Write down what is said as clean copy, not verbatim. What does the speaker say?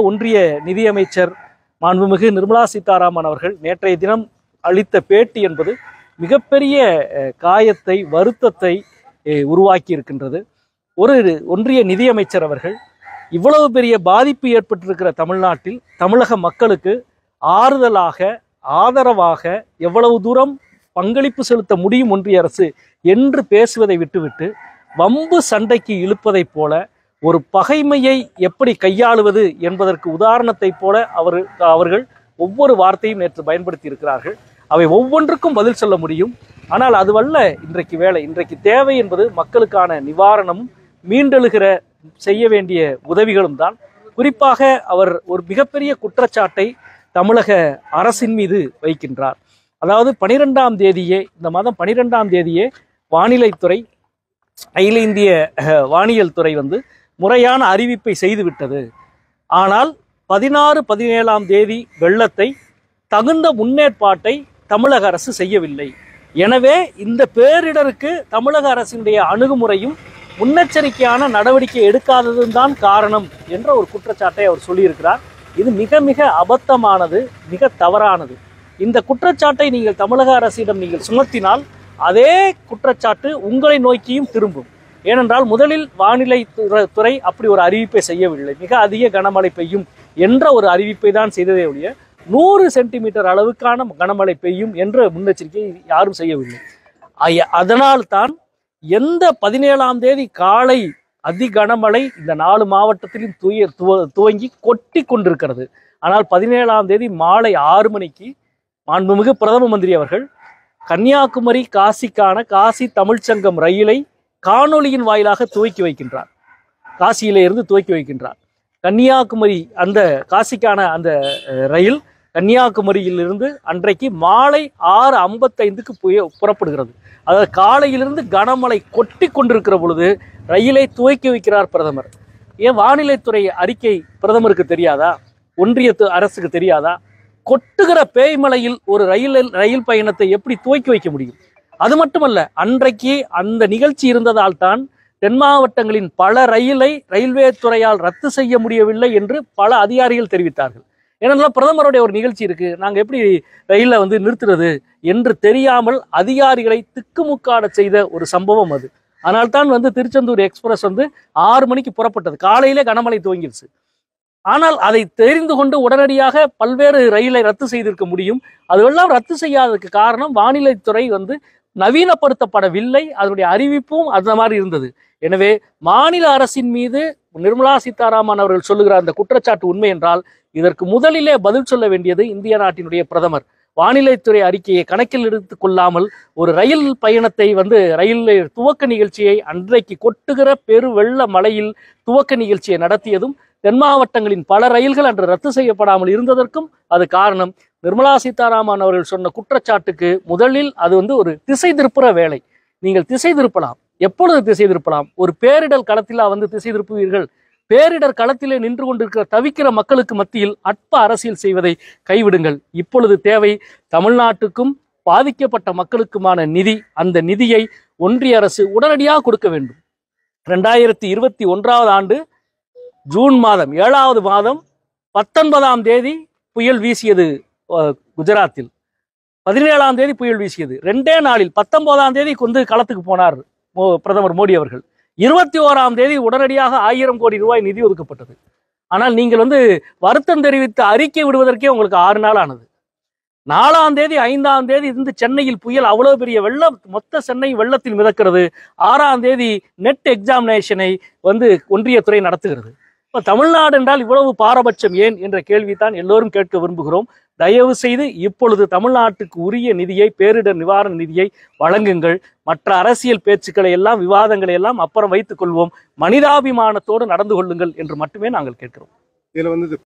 ஒன்றிய நிதியமைச்சர் மாண்புமிகு நிர்மலா சீதாராமன் அவர்கள் நேற்றைய தினம் அளித்த பேட்டி என்பது மிகப்பெரிய காயத்தை, வருத்தத்தை உருவாக்கி இருக்கின்றது. ஒரு ஒன்றிய நிதியமைச்சர் அவர்கள் இவ்வளவு பெரிய பாதிப்பு ஏற்பட்டிருக்கிற தமிழ்நாட்டில் தமிழக மக்களுக்கு ஆறுதலாக, ஆதரவாக எவ்வளவு தூரம் பங்களிப்பு செலுத்த முடியும் ஒன்றிய அரசு என்று பேசுவதை விட்டுவிட்டு வம்பு சண்டைக்கு இழுப்பதைப் போல, ஒரு பகைமையை எப்படி கையாளுவது என்பதற்கு உதாரணத்தைப் போல அவர்கள் ஒவ்வொரு வார்த்தையும் நேற்று பயன்படுத்தி இருக்கிறார்கள். அவை ஒவ்வொன்றுக்கும் பதில் சொல்ல முடியும். ஆனால் அதுவல்ல இன்றைக்கு வேலை. இன்றைக்கு தேவை என்பது மக்களுக்கான நிவாரணமும் மீண்டெழுகிற செய்ய வேண்டிய உதவிகளும் தான். குறிப்பாக அவர் ஒரு மிகப்பெரிய குற்றச்சாட்டை தமிழக அரசின் மீது வைக்கின்றார். அதாவது 12ஆம் தேதியே, இந்த மாதம் 12ஆம் தேதியே வானிலைத்துறை, அகில இந்திய வானியல் துறை முறையான அறிவிப்பை செய்துவிட்டது. ஆனால் 16, 17ஆம் தேதி வெள்ளத்தை தகுந்த முன்னேற்பாட்டை தமிழக அரசு செய்யவில்லை. எனவே இந்த பேரிடருக்கு தமிழக அரசினுடைய அணுகுமுறையும் முன்னெச்சரிக்கையான நடவடிக்கை எடுக்காததும் தான் காரணம் என்ற ஒரு குற்றச்சாட்டை அவர் சொல்லியிருக்கிறார். இது மிக மிக அபத்தமானது, மிக தவறானது. இந்த குற்றச்சாட்டை நீங்கள் தமிழக அரசிடம் நீங்கள் சுமத்தினால் அதே குற்றச்சாட்டு உங்களை நோக்கியும் திரும்பும். ஏனென்றால் முதலில் வானிலை துறை அப்படி ஒரு அறிவிப்பை செய்யவில்லை. மிக அதிக கனமழை பெய்யும் என்ற ஒரு அறிவிப்பை தான் செய்ததே ஒழிய 100 சென்டிமீட்டர் அளவுக்கான கனமழை பெய்யும் என்ற முன்னெச்சரிக்கை யாரும் செய்யவில்லை. அதனால் தான் எந்த 17ஆம் தேதி காலை அதி கனமழை இந்த 4 மாவட்டத்திலும் துவங்கி கொட்டி கொண்டிருக்கிறது. ஆனால் 17ஆம் தேதி மாலை 6 மணிக்கு மாண்புமிகு பிரதம மந்திரி அவர்கள் கன்னியாகுமரி காசிக்கான காசி தமிழ்ச்சங்கம் ரயிலை காணொலியின் வாயிலாக துவக்கி வைக்கின்றார். காசியிலே இருந்து துவக்கி வைக்கின்றார். கன்னியாகுமரி அந்த காசிக்கான அந்த ரயில் கன்னியாகுமரியிலிருந்து அன்றைக்கு மாலை 6:55க்கு புறப்படுகிறது. அதாவது காலையிலிருந்து கனமழை கொட்டி கொண்டிருக்கிற பொழுது ரயிலை துவக்கி வைக்கிறார் பிரதமர். ஏன் வானிலைத்துறை அறிக்கை பிரதமருக்கு தெரியாதா? ஒன்றிய அரசுக்கு தெரியாதா? கொட்டுகிற பேய்மலையில் ஒரு ரயில் பயணத்தை எப்படி துவக்கி வைக்க முடியும்? அது மட்டுமல்ல, அன்றைக்கு அந்த நிகழ்ச்சி இருந்ததால் தான் தென் மாவட்டங்களின் பல ரயில்வே துறையால் ரத்து செய்ய முடியவில்லை என்று பல அதிகாரிகள் தெரிவித்தார்கள். ஏனென்றால் பிரதமருடைய ஒரு நிகழ்ச்சி இருக்கு, நாங்க எப்படி ரயிலை நிறுத்துறது என்று தெரியாமல் அதிகாரிகளை திக்குமுக்காட செய்த ஒரு சம்பவம் அது. ஆனால் தான் திருச்செந்தூர் எக்ஸ்பிரஸ் 6 மணிக்கு புறப்பட்டது. காலையிலே கனமழை துவங்கிடுச்சு. ஆனால் அதை தெரிந்து கொண்டு உடனடியாக பல்வேறு ரயிலை ரத்து செய்திருக்க முடியும். அதுவெல்லாம் ரத்து செய்யாததுக்கு காரணம் வானிலைத்துறை நவீனப்படுத்தப்படவில்லை. அதனுடைய அறிவிப்பும் அந்த மாதிரி இருந்தது. எனவே மாநில அரசின் மீது நிர்மலா சீதாராமன் அவர்கள் சொல்லுகிற அந்த குற்றச்சாட்டு உண்மை என்றால் இதற்கு முதலிலே பதில் சொல்ல வேண்டியது இந்திய நாட்டினுடைய பிரதமர். வானிலைத்துறை அறிக்கையை கணக்கில் எடுத்துக் கொள்ளாமல் ஒரு ரயில் பயணத்தை ரயில் துவக்க நிகழ்ச்சியை அன்றைக்கு கொட்டுகிற பெரு வெள்ள மழையில் துவக்க நிகழ்ச்சியை நடத்தியதும் தென் மாவட்டங்களின் பல ரயில்கள் அன்று ரத்து செய்யப்படாமல் இருந்ததற்கும் அது காரணம். நிர்மலா சீதாராமன் அவர்கள் சொன்ன குற்றச்சாட்டுக்கு முதலில் அது ஒரு திசை திருப்புற வேலை. நீங்கள் திசை திருப்பலாம், எப்பொழுது திசை திருப்பலாம்? ஒரு பேரிடர் களத்திலா திசை திருப்புவீர்கள்? பேரிடர் களத்திலே நின்று கொண்டிருக்கிற தவிக்கிற மக்களுக்கு மத்தியில் அற்ப அரசியல் செய்வதை கைவிடுங்கள். இப்பொழுது தேவை தமிழ்நாட்டுக்கும் பாதிக்கப்பட்ட மக்களுக்குமான நிதி. அந்த நிதியை ஒன்றிய அரசு உடனடியாக கொடுக்க வேண்டும். 2021ஆம் ஆண்டு ஜூன் மாதம் 7வது மாதம் 19ஆம் தேதி புயல் வீசியது குஜராத்தில். 17ஆம் தேதி புயல் வீசியது. 2 நாளில் 19ஆம் தேதி களத்துக்கு போனார் பிரதமர் மோடி அவர்கள். 21ஆம் தேதி உடனடியாக 1000 கோடி ரூபாய் நிதி ஒதுக்கப்பட்டது. ஆனால் நீங்கள் வருத்தம் தெரிவித்து அறிக்கை விடுவதற்கே உங்களுக்கு 6 நாள் ஆனது. 4ஆம் தேதி 5ஆம் தேதி சென்னையில் புயல் அவ்வளவு பெரிய வெள்ளம், மொத்த சென்னை வெள்ளத்தில் மிதக்கிறது. 6ஆம் தேதி நெட் எக்ஸாமினேஷனை ஒன்றியத்துறை நடத்துகிறது. இப்போ தமிழ்நாடு என்றால் இவ்வளவு பாரபட்சம் ஏன் என்ற கேள்விதான் எல்லோரும் கேட்க விரும்புகிறோம். தயவு செய்து இப்பொழுது தமிழ்நாட்டுக்கு உரிய நிதியை, பேரிடர் நிவாரண நிதியை வழங்குங்கள். மற்ற அரசியல் பேச்சுக்களை எல்லாம், விவாதங்களை எல்லாம் அப்புறம் வைத்துக் கொள்வோம். மனிதாபிமானத்தோடு நடந்து கொள்ளுங்கள் என்று மட்டுமே நாங்கள் கேட்கிறோம். இதுல